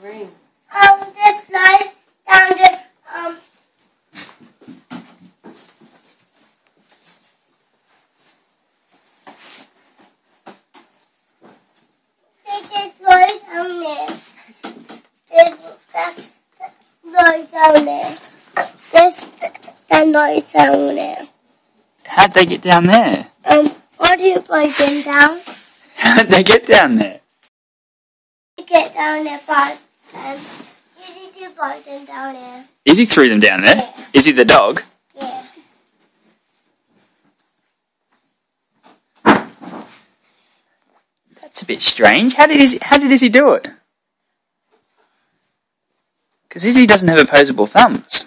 screen? This lies down the This lies down there. That's lies down there. That lies down there. How'd they get down there? What do you put them down? How'd they get down there? You get down there, but you need to put them down there. Izzy threw them down there? Yeah. Izzy the dog? Yeah. That's a bit strange. How did Izzy do it? Because Izzy doesn't have opposable thumbs.